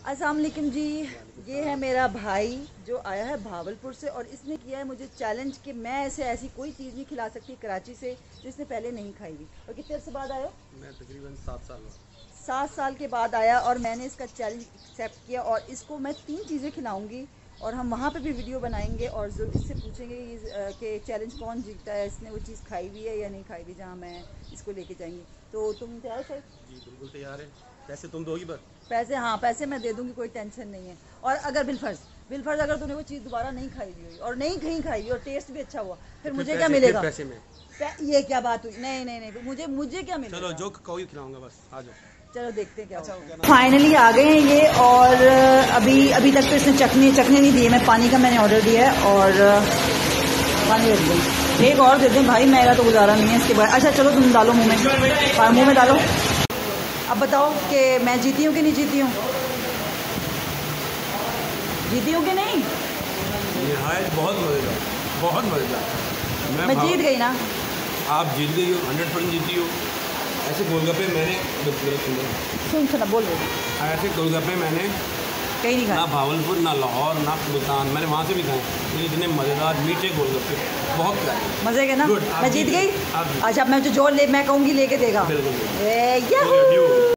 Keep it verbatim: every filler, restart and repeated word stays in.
अस्सलाम वालेकुम जी। ये है मेरा भाई जो आया है भावलपुर से और इसने किया है मुझे चैलेंज कि मैं ऐसे ऐसी कोई चीज़ नहीं खिला सकती कराची से जो इसने पहले नहीं खाई हुई। और कितने देर से बाद आया? मैं तकरीबन सात साल सात साल के बाद आया और मैंने इसका चैलेंज एक्सेप्ट किया और इसको मैं तीन चीज़ें खिलाऊंगी और हम वहाँ पे भी वीडियो बनाएंगे और ज़रूर इससे पूछेंगे कि चैलेंज कौन जीतता है, इसने वो चीज़ खाई हुई है या नहीं खाई हुई जहाँ मैं इसको लेके जाएंगी। तो तुम तैयार सर? जी बिल्कुल तैयार है। पैसे तुम दोगी बस? पैसे हाँ, पैसे मैं दे दूंगी, कोई टेंशन नहीं है। और अगर बिलफर्ज बिलफर्ज अगर तूने वो चीज़ दोबारा नहीं खाई हुई हुई और नहीं कहीं खाई हुई और टेस्ट भी अच्छा हुआ फिर मुझे क्या मिलेगा? पैसे में ये क्या बात हुई? नहीं नहीं नहीं, मुझे मुझे क्या मिलेगा? चलो जो कहोगी खिलाऊंगा, बस आ जाओ। चलो देखते हैं क्या अच्छा, होता है। फाइनली आ गए हैं ये और अभी अभी तक तो इसने चखने चखने नहीं दिए। मैं पानी का मैंने ऑर्डर दिया है और पानी रख दें, एक और दे दें भाई, मेरा तो गुजारा नहीं है इसके बाद। अच्छा चलो तुम डालो मुँह में, मुँह में डालो। अब बताओ कि मैं जीती हूँ कि नहीं जीती हूँ? जीती हूँ कि नहीं? निहायत बहुत मज़ेदार, बहुत मज़ेदार। मैं, मैं जीत गई ना? आप जीत गई हो, हंड्रेड परसेंट जीती हो। ऐसे गोलगप्पे मैंने सुन सुना बोल रही, ऐसे गोलगप्पे मैंने कहीं नहीं खाए, ना भावलपुर ना लाहौर ना मुल्तान, मैंने वहाँ से भी खाए। तो इतने मज़ेदार मीठे गोलगप्पे, बहुत प्यारे, मजे के ना। मैं जीत गई। आप अच्छा मैं जो जो ले मैं कहूँगी लेके देगा। बिल्कुल। ए,